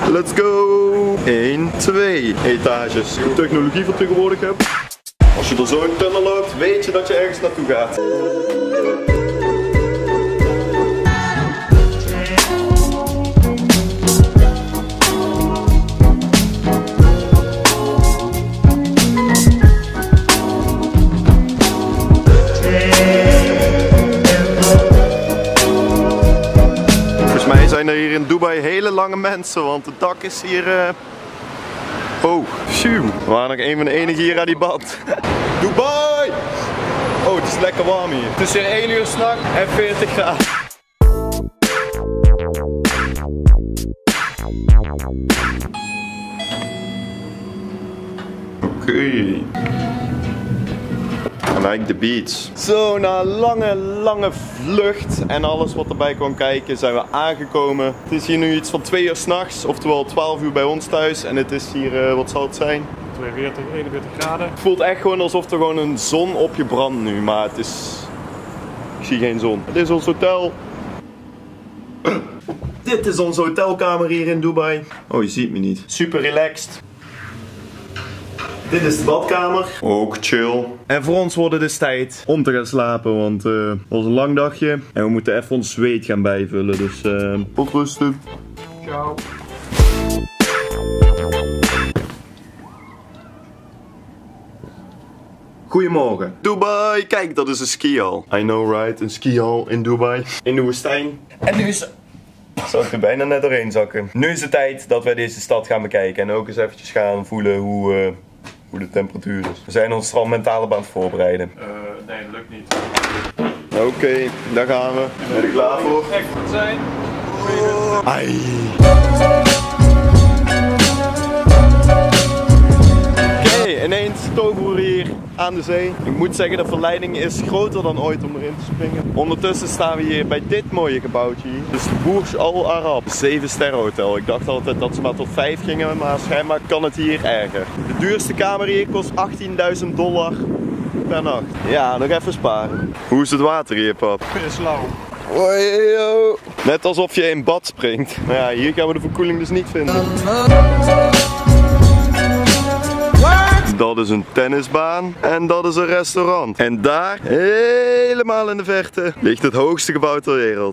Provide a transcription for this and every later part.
Let's go! 1, 2 etages. De technologie van tegenwoordig hebt. Als je er zo in tunnel loopt, weet je dat je ergens naartoe gaat. Zijn er hier in Dubai hele lange mensen, want het dak is hier oh, phew. We waren nog een van de enigen hier aan die band. Dubai! Oh, het is lekker warm hier. Het is hier 1 uur s'nachts en 40 graden. Oké. I like the beach. Zo, na een lange vlucht en alles wat erbij kwam kijken zijn we aangekomen. Het is hier nu iets van 2 uur s'nachts, oftewel 12 uur bij ons thuis. En het is hier, wat zal het zijn? 42, 41 graden. Het voelt echt gewoon alsof er gewoon een zon op je brandt nu, maar het is... Ik zie geen zon. Dit is ons hotel. Dit is onze hotelkamer hier in Dubai. Oh, je ziet me niet. Super relaxed. Dit is de badkamer. Ook chill. En voor ons wordt het dus tijd om te gaan slapen, want het was een lang dagje. En we moeten even ons zweet gaan bijvullen, dus tot rusten. Ciao. Goedemorgen. Dubai, kijk, dat is een skihal. I know right, een skihal in Dubai. In de woestijn. En nu is... Zou ik er bijna net doorheen zakken. Nu is het tijd dat wij deze stad gaan bekijken. En ook eens eventjes gaan voelen hoe de temperatuur is. We zijn ons er al mentaal op aan het voorbereiden. Nee, dat lukt niet. Oké, daar gaan we. Ben je klaar voor? Echt goed zijn. Ai. Oké, ineens toveren we hier aan de zee. Ik moet zeggen, de verleiding is groter dan ooit om erin te springen. Ondertussen staan we hier bij dit mooie gebouwtje hier. Dus Burj Al Arab, 7-sterren hotel. Ik dacht altijd dat ze maar tot 5 gingen, maar schijnbaar kan het hier erger. De duurste kamer hier kost $18.000 per nacht. Ja, nog even sparen. Hoe is het water hier, pap? Is lauw. Ojo. Net alsof je in bad springt. Maar ja, hier gaan we de verkoeling dus niet vinden. Dat is een tennisbaan en dat is een restaurant. En daar, helemaal in de verte, ligt het hoogste gebouw ter wereld.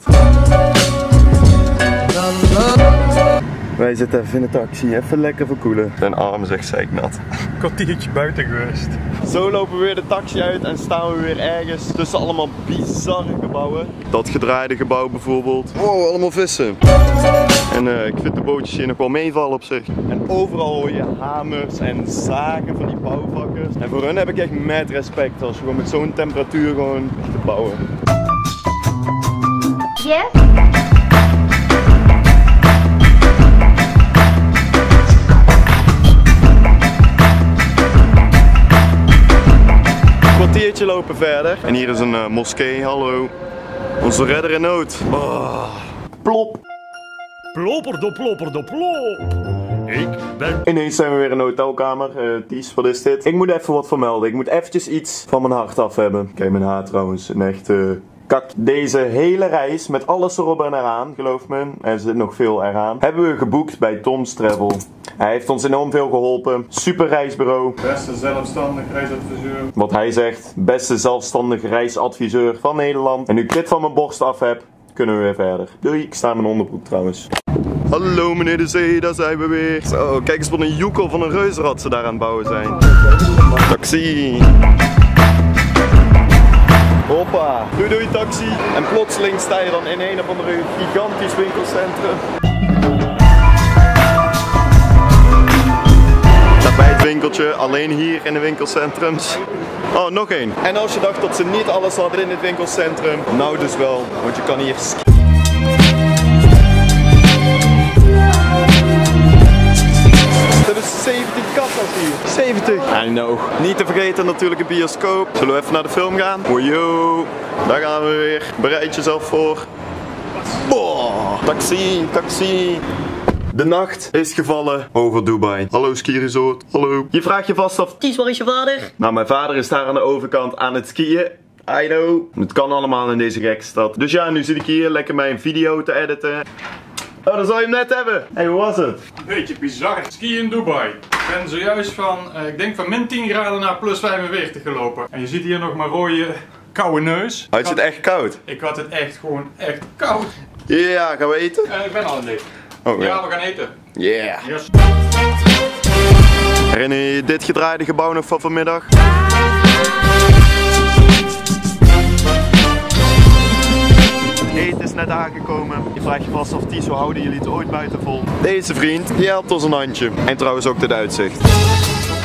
Wij zitten even in de taxi, even lekker verkoelen. Zijn arm is echt zeiknat. Kwartiertje buiten geweest. Zo lopen we weer de taxi uit en staan we weer ergens tussen allemaal bizarre gebouwen. Dat gedraaide gebouw bijvoorbeeld. Wow, allemaal vissen. En ik vind de bootjes hier nog wel meevallen op zich. En overal hoor je hamers en zagen van die bouwvakkers. En voor hun heb ik echt mad respect als je gewoon met zo'n temperatuur gewoon te bouwen. Yes? Kwartiertje lopen verder. En hier is een moskee, hallo. Onze redder in nood. Oh. Plop. Plopper de plop. Ik ben... Ineens zijn we weer in de hotelkamer. Ties, wat is dit? Ik moet even wat vermelden. Ik moet eventjes iets van mijn hart af hebben. Kijk, mijn haar trouwens. Een echt kak. Deze hele reis met alles erop en eraan, geloof me. Er zit nog veel eraan. Hebben we geboekt bij Tom's Travel. Hij heeft ons enorm veel geholpen. Super reisbureau. Beste zelfstandig reisadviseur. Wat hij zegt, beste zelfstandige reisadviseur van Nederland. En nu ik dit van mijn borst af heb, kunnen we weer verder. Doei, ik sta in mijn onderbroek trouwens. Hallo meneer de Zee, daar zijn we weer. Zo, kijk eens wat een joekel van een reuzenrad ze daar aan het bouwen zijn. Taxi. Hoppa. Doei doei taxi. En plotseling sta je dan in een of andere gigantisch winkelcentrum. Bij het winkeltje, alleen hier in de winkelcentrums. Oh, nog één. En als je dacht dat ze niet alles hadden in het winkelcentrum, nou dus wel, want je kan hier dat is 70 kassa's hier. 70. I know. Niet te vergeten natuurlijk een bioscoop. Zullen we even naar de film gaan? Wojo. Daar gaan we weer. Bereid jezelf voor. Boah. Taxi, taxi. De nacht is gevallen over Dubai. Hallo ski resort. Hallo. Je vraagt je vast af, Ties, waar is je vader? Nou, mijn vader is daar aan de overkant aan het skiën. I know. Het kan allemaal in deze gekke stad. Dus ja, nu zit ik hier lekker mijn video te editen. Oh, dan zou je hem net hebben. Hé, hoe was het? Een beetje bizar. Ski in Dubai. Ik ben zojuist van, ik denk van min 10 graden naar plus 45 gelopen. En je ziet hier nog mijn rode koude neus. Had je het echt koud? Ik had het echt gewoon echt koud. Ja, gaan we eten? Ik ben al aan het eten. Oh, Ja, we gaan eten. Yeah. Yes. Herinner je dit gedraaide gebouw nog van vanmiddag? Eten is net aangekomen. Je vraagt je vast of Tiso houden jullie het ooit buiten vol. Deze vriend, die helpt ons een handje. En trouwens ook dit uitzicht.